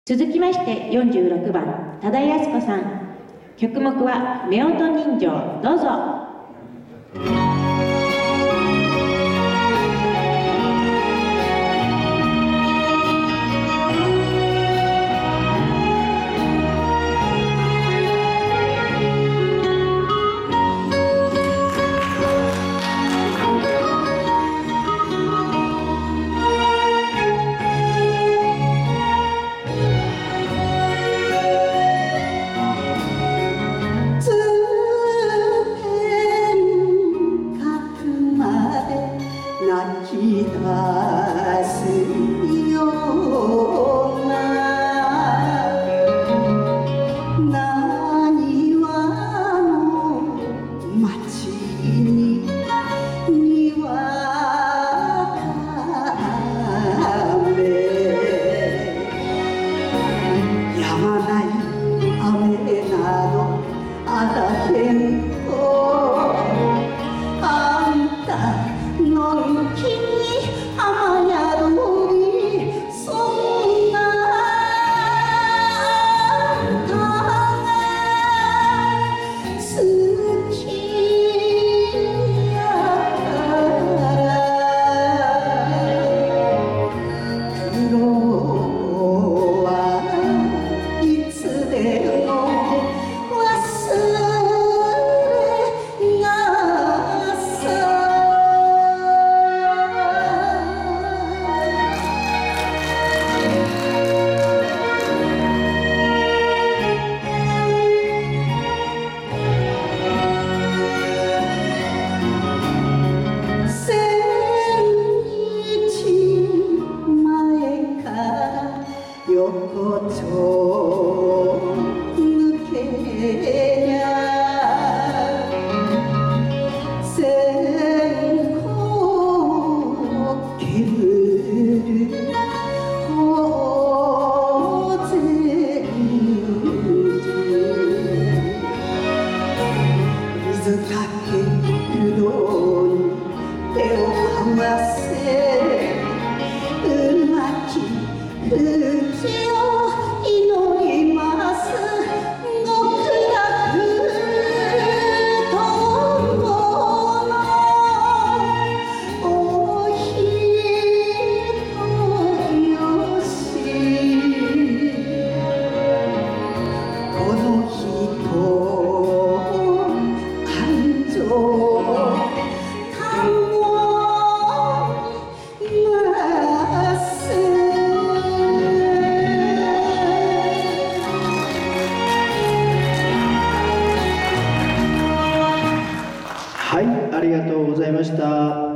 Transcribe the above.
続きまして46番多田靖子さん、曲目は夫婦人情。どうぞ。 泣き出すようななにわの町ににわかめやまない雨などあらへんとあんたのんきに雨宿りそんなあんたが好きやから苦労はいつでも横丁抜けりゃ線香ける法然寺水かけるのに手を合わせうまき無事を祈ります。極楽とものお人よしこの人感情はい、ありがとうございました。